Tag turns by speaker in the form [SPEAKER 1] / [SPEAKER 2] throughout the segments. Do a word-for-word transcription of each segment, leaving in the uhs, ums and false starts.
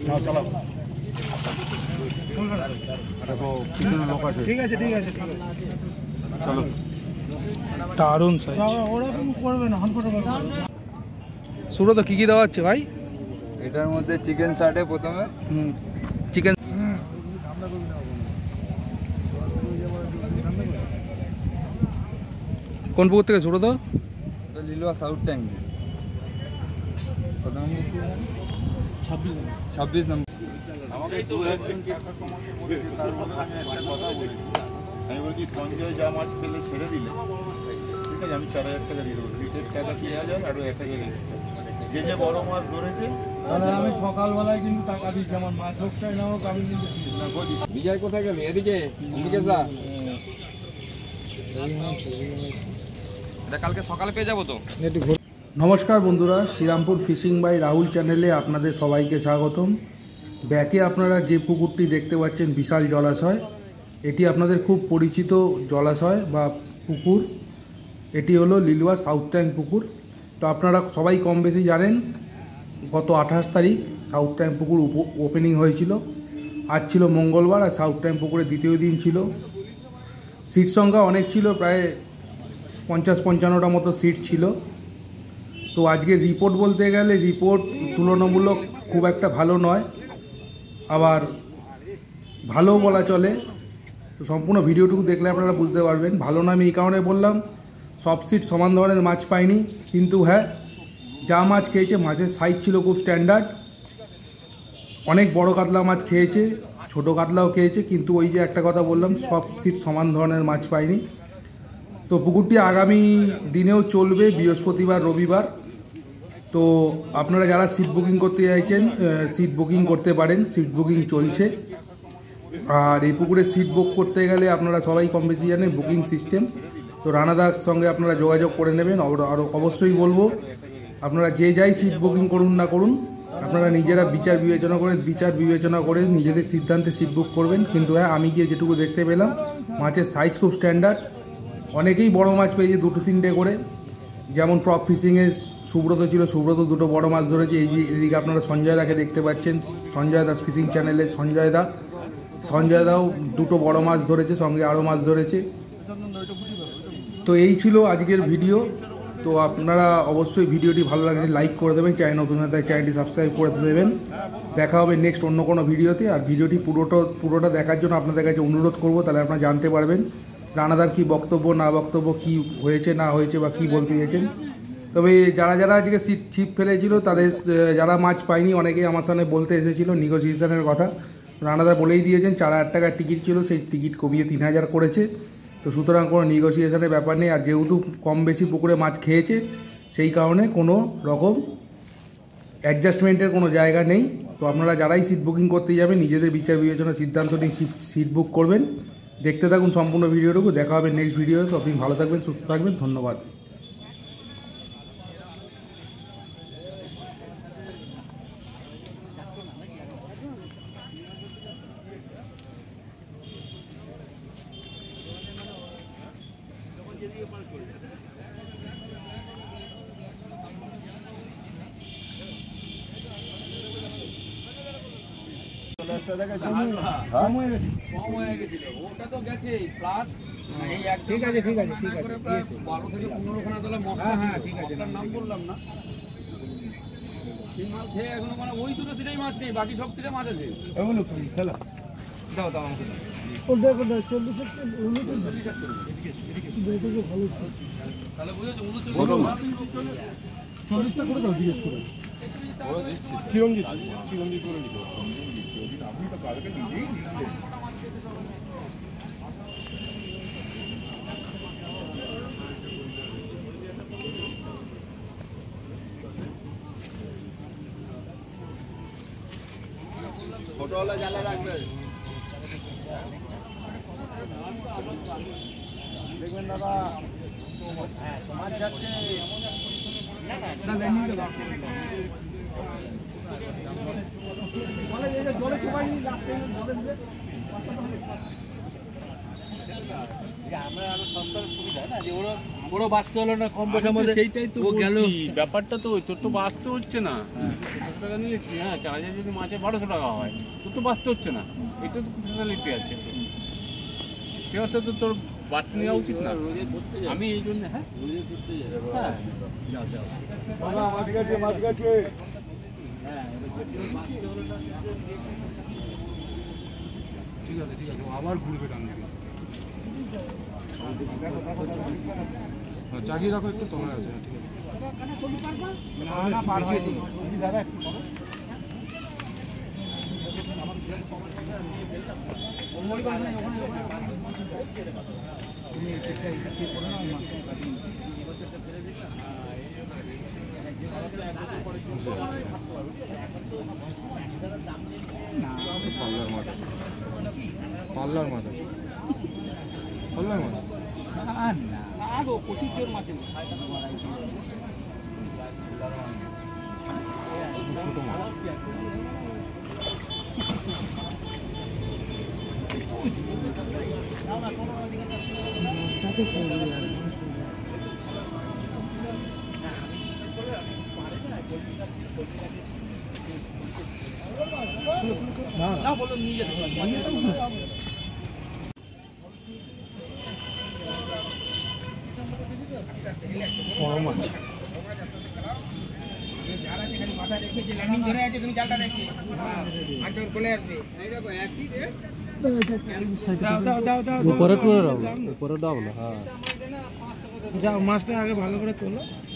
[SPEAKER 1] ঠিক আছে ঠিক আছে
[SPEAKER 2] চলো।
[SPEAKER 3] দারুণ সাইজ।
[SPEAKER 1] ওরকম করবে না, হনফটো করবে।
[SPEAKER 3] সুব্রত কি কি দেওয়া হচ্ছে ভাই?
[SPEAKER 2] এটার মধ্যে চিকেন সাটে প্রথমে
[SPEAKER 3] হুম, চিকেন। কোন পুকুর থেকে সুব্রত?
[SPEAKER 2] এটা লিলুয়া সাউথ ট্যাঙ্ক কত নম্বর ছিল?
[SPEAKER 1] ছাব্বিশ
[SPEAKER 2] ছাব্বিশ নম্বর।
[SPEAKER 4] আমাকে দু একজন টাকা কমাতে বলেছে, তার মধ্যে আমি একটা কথা বলি, আমি বলছি সঞ্জয় যা মাছ পেলে ছেড়ে দিলে ঠিক আছে, আমি চার হাজার টাকা দিয়ে দেবো, সিটের টাকা তিন হাজার আর এক হাজার এক্সট্রা। যে যে বড় মাছ ধরেছে
[SPEAKER 1] তাহলে আমি সকালবেলায় কিন্তু টাকা দিচ্ছি, আমার মাছ হোক চাই না হোক আমি কিন্তু
[SPEAKER 2] বিজয় কোথায় গেলি? এদিকে এদিকে যা।
[SPEAKER 3] এটা কালকে সকালে পেয়ে যাবো তো। নমস্কার বন্ধুরা, শ্রীরামপুর ফিশিং বাই রাহুল চ্যানেলে আপনাদের সবাইকে স্বাগতম। ব্যাকে আপনারা যে পুকুরটি দেখতে পাচ্ছেন বিশাল জলাশয়, এটি আপনাদের খুব পরিচিত জলাশয় বা পুকুর। এটি হলো লিলুয়া সাউথ ট্যাঙ্ক পুকুর। তো আপনারা সবাই কম বেশি জানেন, গত আঠাশ তারিখ সাউথ ট্যাঙ্ক পুকুর ওপেনিং হয়েছিল। আজ ছিল মঙ্গলবার, আর সাউথ ট্যাঙ্ক পুকুরের দ্বিতীয় দিন ছিল। সিট সংখ্যা অনেক ছিল, প্রায় পঞ্চাশ পঞ্চান্নটা মতো সিট ছিল। তো আজকে রিপোর্ট বলতে গেলে রিপোর্ট তুলনামূলক খুব একটা ভালো নয়, আবার ভালোও বলা চলে। তো সম্পূর্ণ ভিডিওটুকু দেখলে আপনারা বুঝতে পারবেন। ভালো না আমি এই কারণে বললাম, সব সিট সমান ধরনের মাছ পাইনি, কিন্তু হ্যাঁ যা মাছ খেয়েছে মাছের সাইজ ছিল খুব স্ট্যান্ডার্ড। অনেক বড় কাতলা মাছ খেয়েছে, ছোট কাতলাও খেয়েছে, কিন্তু ওই যে একটা কথা বললাম, সব সিট সমান ধরনের মাছ পাইনি। তো পুকুরটি আগামী দিনেও চলবে, বৃহস্পতিবার রবিবার। তো আপনারা যারা সিট বুকিং করতে চাইছেন সিট বুকিং করতে পারেন, সিট বুকিং চলছে। আর এই পুকুরে সিট বুক করতে গেলে আপনারা সবাই কম বেশি জানেন বুকিং সিস্টেম। তো রানাদার সঙ্গে আপনারা যোগাযোগ করে নেবেন। আর অবশ্যই বলবো, আপনারা যে যাই সিট বুকিং করুন না করুন, আপনারা নিজেরা বিচার বিবেচনা করে বিচার বিবেচনা করে নিজেদের সিদ্ধান্তে সিট বুক করবেন। কিন্তু হ্যাঁ আমি গিয়ে যেটুকু দেখতে পেলাম, মাছের সাইজ খুব স্ট্যান্ডার্ড। অনেকেই বড় মাছ পেয়েছে দুটো তিনটে করে, যেমন প্রপ ফিশিংয়ে সুব্রত ছিল, সুব্রত দুটো বড় মাছ ধরেছে। এই যে এদিকে আপনারা সঞ্জয় দাকে দেখতে পাচ্ছেন, সঞ্জয় দাস ফিশিং চ্যানেলে সঞ্জয় দা সঞ্জয় দাও দুটো বড় মাছ ধরেছে, সঙ্গে আরও মাছ ধরেছে। তো এই ছিল আজকের ভিডিও। তো আপনারা অবশ্যই ভিডিওটি ভালো লাগলে লাইক করে দেবেন, চ্যানেল নতুন হয়ে থাকে চ্যানেলটি সাবস্ক্রাইব করে দেবেন। দেখা হবে নেক্সট অন্য কোনো ভিডিওতে। আর ভিডিওটি পুরোটা পুরোটা দেখার জন্য আপনাদের কাছে অনুরোধ করব, তাহলে আপনারা জানতে পারবেন রানাদার কী বক্তব্য না বক্তব্য, কী হয়েছে না হয়েছে বা কী বলতে চেয়েছেন। তবে যারা যারা আজকে সিট ছিপ ফেলেছিল, তাদের যারা মাছ পায়নি অনেকেই আমার সামনে বলতে এসেছিল নেগোসিয়েশনের কথা। রানাদা বলেই দিয়েছেন চার হাজার টাকার টিকিট ছিল, সেই টিকিট কমিয়ে তিন হাজার করেছে। তো সুতরাং কোনো নেগোসিয়েশনের ব্যাপার নেই। আর যেহেতু কম বেশি পুকুরে মাছ খেয়েছে, সেই কারণে কোনো রকম অ্যাডজাস্টমেন্টের কোনো জায়গা নেই। তো আপনারা যারাই সিট বুকিং করতে যাবেন, নিজেদের বিচার বিবেচনা সিদ্ধান্ত নিয়ে সিট বুক করবেন। দেখতে থাকুন সম্পূর্ণ ভিডিওটুকু। দেখা হবে নেক্সট ভিডিওতে। তো আপনি ভালো থাকবেন, সুস্থ থাকবেন, ধন্যবাদ।
[SPEAKER 1] ঠিক আছে ঠিক আছে ঠিক আছে
[SPEAKER 3] বারো থেকে পনেরো খানা তোলা
[SPEAKER 1] হ্যাঁ হ্যাঁ ঠিক আছে,
[SPEAKER 3] নাম বললাম না। সেই মাছ খেয়ে এখনো মানে ওই দুটো সিটেই মাছ নেই, বাকি সব সিটে মাছ আছে।
[SPEAKER 1] এগুলো খেলা দাও দাও আমাকে
[SPEAKER 3] তাহলে বুঝেছো
[SPEAKER 1] চল্লিশটা করে দাও, জিজ্ঞেস করে চিরঞ্জিত চিরঞ্জিত করে নিতে আপনি তো কালকে নিজেই
[SPEAKER 2] ফটোওয়ালা জ্বালা রাখবে,
[SPEAKER 1] দেখবেন দাদা। হ্যাঁ তোমার যাচ্ছে জলে চোখাই লাস্টে
[SPEAKER 5] আমরা আরো সস্তার সুবিধা না যে ওরা ওরা বাঁচতে হলো না কম পয়সার মধ্যে
[SPEAKER 6] সেইটাই তো
[SPEAKER 5] ও গেল
[SPEAKER 6] বলছি, ব্যাপারটা তো ওই তোর তো বাঁচতে হচ্ছে না একশো টাকা নিলে হ্যাঁ চার হাজার যদি মাঝে বারোশো টাকা হয় তোর তো বাঁচতে হচ্ছে না এটা তো ফ্যাসিলিটি আছে সে অর্থে তো তোর বাড়তে নেওয়া উচিত না আমি এই জন্য হ্যাঁ হ্যাঁ
[SPEAKER 1] মাছ গেছে মাছ গেছে ঠিক আছে ঠিক আছে আবার ঘুরবে ডান দিকে চাগিয়ে রাখো একটু তলায় আছে ঠিক আছে না না পার হয়ে দাদা একটু পাল্লার মাছ পাল্লার মাছ পাল্লার মাছ ছোট মাছ বড় মাছ
[SPEAKER 5] উপরে তুলে দাও উপরে দাও না হ্যাঁ যাও মাছটা আগে ভালো করে তোলো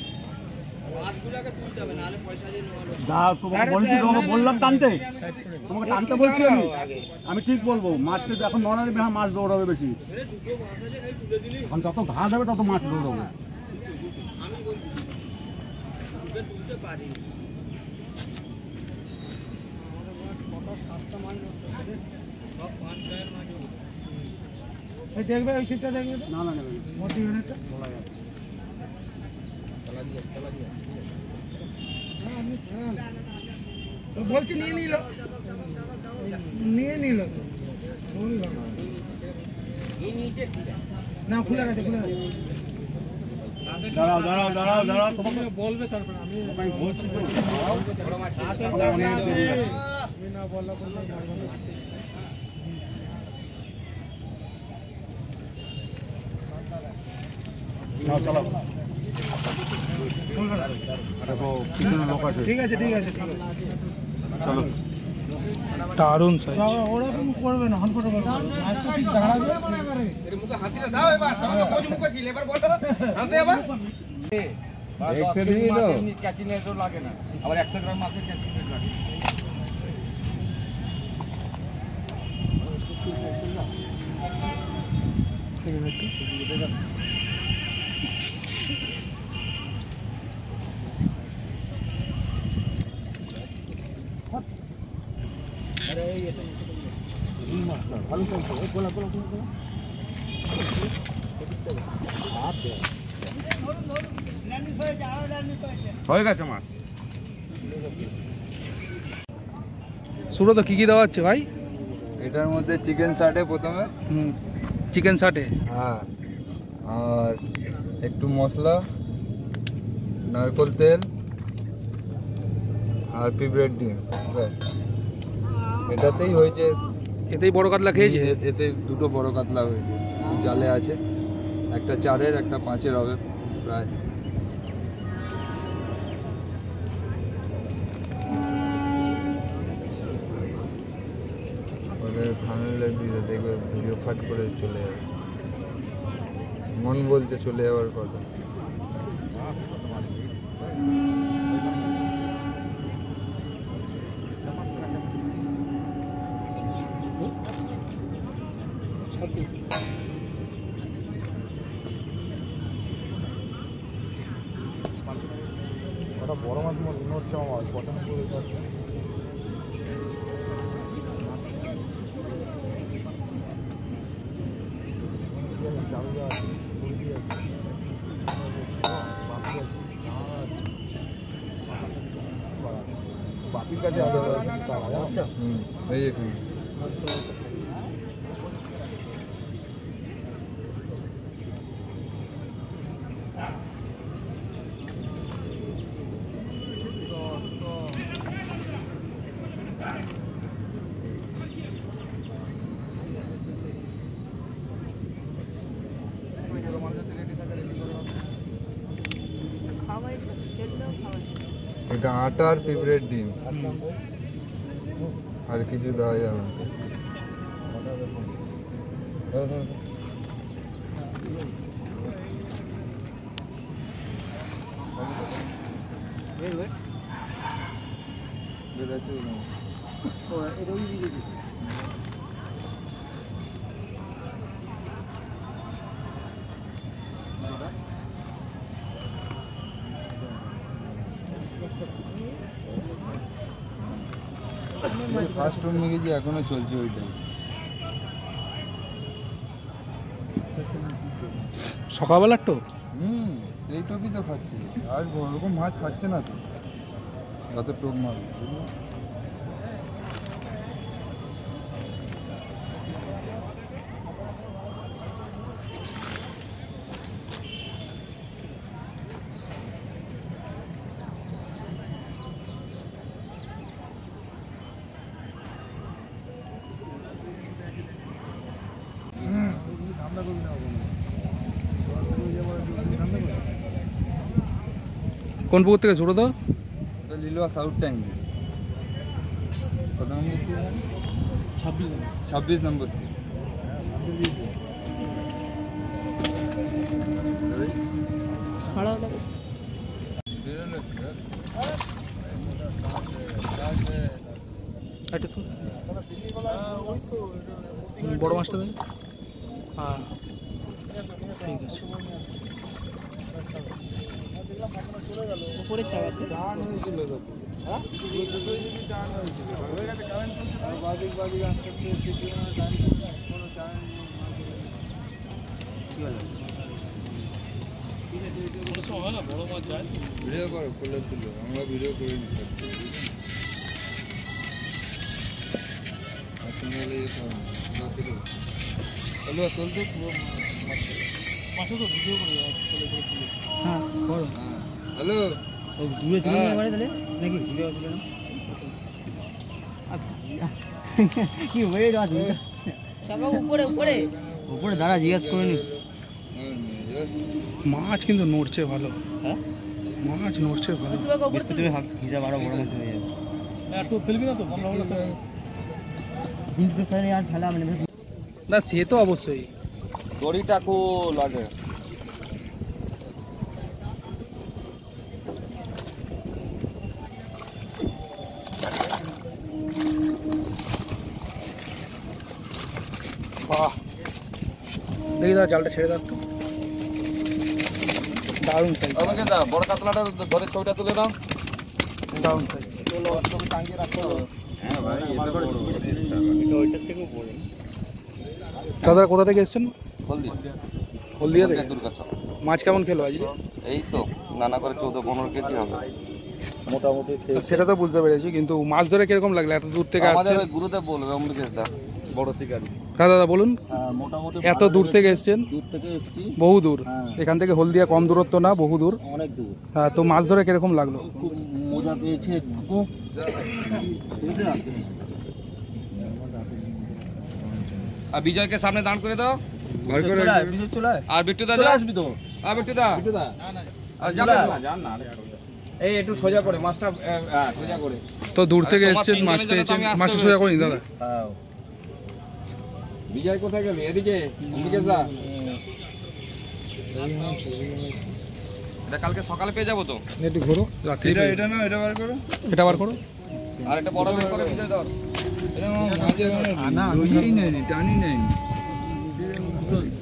[SPEAKER 1] বললাম টানতে তোমাকে টানতে বলছি আমি আমি ঠিক বলবো মাছটা এখন নড়ালে মাছ দৌড়াবে বেশি এখন যত ঘাস হবে তত মাছ দৌড়াবে
[SPEAKER 5] দেখবে ওই ছিটটা দেখবে
[SPEAKER 1] না না নেবে
[SPEAKER 5] মোটি ইউনিটটা বলছি নিয়ে নিল নিয়ে নিল না খুলে গেছে খুলে গেছে
[SPEAKER 1] দাঁড়াও দাঁড়াও দাঁড়াও দাঁড়াও তোমাকে বলবে তারপরে আমি আমি বলছি তো
[SPEAKER 5] না বললে
[SPEAKER 1] নাও চলো দেখো পিছনে লোক আছে
[SPEAKER 5] ঠিক আছে ঠিক আছে
[SPEAKER 1] চলো
[SPEAKER 3] দারুণ সাইজ
[SPEAKER 5] ওরকম করবে না হনফটো করবে আজকে ঠিক দাঁড়াবে
[SPEAKER 2] দেখতে দিবি তো
[SPEAKER 5] কাছি নিয়ে তো লাগে না আবার একশো গ্রাম মাছের কাছি লাগে
[SPEAKER 1] ভালো চলছে গোলা গোলা গোলা
[SPEAKER 3] হয়ে গেছে মাছ সুব্রত কি কি দেওয়া হচ্ছে ভাই
[SPEAKER 2] এটার মধ্যে চিকেন সাটে প্রথমে
[SPEAKER 3] হুম চিকেন সাটে
[SPEAKER 2] হ্যাঁ আর একটু মশলা নারকেল তেল আর পিঁপড়ের ডিম ব্যাস। এটাতেই হয়েছে
[SPEAKER 3] এতেই বড় কাতলা খেয়েছে
[SPEAKER 2] এ- এতে দুটো বড় কাতলা হয়েছে জালে আছে একটা চারের একটা পাঁচের হবে প্রায় থামনেলে দিতে দেখবে ভিডিও ফাট করে চলে যাবে মন বলছে চলে যাওয়ার কথা
[SPEAKER 1] ওটা বড় মাছ মনে হচ্ছে আমার পঁচানব্বই বাপির কাছে
[SPEAKER 2] হুম এই এক মিনিট এটা আটা আর পিঁপড়ের ডিম, আর কিছু দেওয়া যাবে না। ফার্স্ট টাইম গেছি, এখনো চলছে ওইটাই।
[SPEAKER 3] সকালবেলার টোপ?
[SPEAKER 2] হুম, এই টোপই তো খাচ্ছি, আর ওরকম মাছ খাচ্ছে না তো, যত টোপ মাছ।
[SPEAKER 3] কোন পুকুর থেকে ছোটো তো?
[SPEAKER 2] এটা লিলুয়া সাউথ ট্যাঙ্ক। কত নম্বর সি? ছাব্বিশ ছাব্বিশ নম্বর সি।
[SPEAKER 3] বড় মাছটা দেয়। হ্যাঁ ঠিক আছে। উপরে চাওয়াতে
[SPEAKER 2] টান হয়েছিল তো, হ্যাঁ টান হয়েছিল, বাদিক বাদিক আস্তে আস্তে শিখে না, কোনো টান ভিডিও করো, খুলে তুলো, আমরা ভিডিও করে নিতে চলতো পুরো মাছ তো ভিডিও করে হ্যাঁ করো। হ্যালো দূরে তুলে নিয়ে বাড়ি তাহলে নাকি ঘুরে আসলে না কি ওয়েট আছে
[SPEAKER 7] সকাল উপরে উপরে
[SPEAKER 5] উপরে দাঁড়া জিজ্ঞেস করে নি।
[SPEAKER 3] মাছ কিন্তু নড়ছে ভালো।
[SPEAKER 5] হ্যাঁ
[SPEAKER 3] মাছ নড়ছে ভালো।
[SPEAKER 5] বৃহস্পতিবার হিসাব আরো বড় মাছ হয়ে যাবে।
[SPEAKER 3] একটু ফেলবি না তো? আমরা বলে
[SPEAKER 5] কিন্তু ফেলে আর ফেলা মানে
[SPEAKER 3] না, সে তো অবশ্যই।
[SPEAKER 6] দড়িটা খুব লাগে।
[SPEAKER 3] বাহ, দেখি দাদা জালটা ছেড়ে দাও একটু। দারুণ সাইজ,
[SPEAKER 6] আমাকে দা বড় কাতলাটা ধরে ছবিটা তুলে নাও।
[SPEAKER 3] দারুণ সাইজ।
[SPEAKER 6] টাঙ্গিয়ে রাখতে হবে।
[SPEAKER 4] হ্যাঁ ভাই, এটা বড়
[SPEAKER 6] ওইটার থেকেও বড়।
[SPEAKER 3] দাদা কোথা থেকে এসেছেন?
[SPEAKER 6] হলদি
[SPEAKER 3] হলদিয়া থেকে।
[SPEAKER 6] দুর্গাচক।
[SPEAKER 3] মাছ কেমন খেলো আজকে?
[SPEAKER 6] এই তো নানা করে চৌদ্দ পনেরো কেজি হবে মোটামুটি।
[SPEAKER 3] সেটা তো বুঝতে পেরেছি, কিন্তু মাছ ধরে কিরকম লাগলো? এত দূর থেকে
[SPEAKER 6] আমাদের
[SPEAKER 3] আসছেন।
[SPEAKER 6] ওই গুরুদেব বলবে অমৃতেশ দা, বড় শিকারি।
[SPEAKER 3] হ্যাঁ দাদা বলুন।
[SPEAKER 5] মোটামুটি
[SPEAKER 3] এত দূর থেকে এসছেন?
[SPEAKER 5] দূর থেকে এসেছি,
[SPEAKER 3] বহু দূর। এখান থেকে হলদিয়া কম দূরত্ব না, বহু দূর।
[SPEAKER 5] অনেক দূর।
[SPEAKER 3] হ্যাঁ, তো মাছ ধরে কিরকম লাগলো?
[SPEAKER 5] খুব মজা পেয়েছে খুব।
[SPEAKER 6] আর বিজয়কে সামনে দাঁড় করে দাও।
[SPEAKER 2] ভয় করে
[SPEAKER 6] আর বিট্টু দা আসবি তো? আর বিট্টু দা আর যাবে তো?
[SPEAKER 4] জান না
[SPEAKER 2] এই একটু সোজা করে মাছটা, হ্যাঁ সোজা করে।
[SPEAKER 3] তো দূর থেকে
[SPEAKER 6] তোমার
[SPEAKER 3] এসছেন, মাছ
[SPEAKER 6] তিনজনের জন্য তো
[SPEAKER 3] পেয়েছেন,
[SPEAKER 6] আমি আসতে
[SPEAKER 3] মাছটা সোজা করে নিন দাদা।
[SPEAKER 2] হ্যাঁ বিজয় কোথায় গেলি? এদিকে অম্বিকা দা।
[SPEAKER 6] এটা কালকে সকালে পেয়ে যাবো তো?
[SPEAKER 3] একটু ঘোরো, রাত্রি
[SPEAKER 2] এটা এটা না, এটা বার করো।
[SPEAKER 3] এটা বার করো।
[SPEAKER 6] আর একটা বড় বের করে বিজয় দাও।
[SPEAKER 2] এটা মাঝে মানে রোজই নেয়নি, টানি নেয়নি।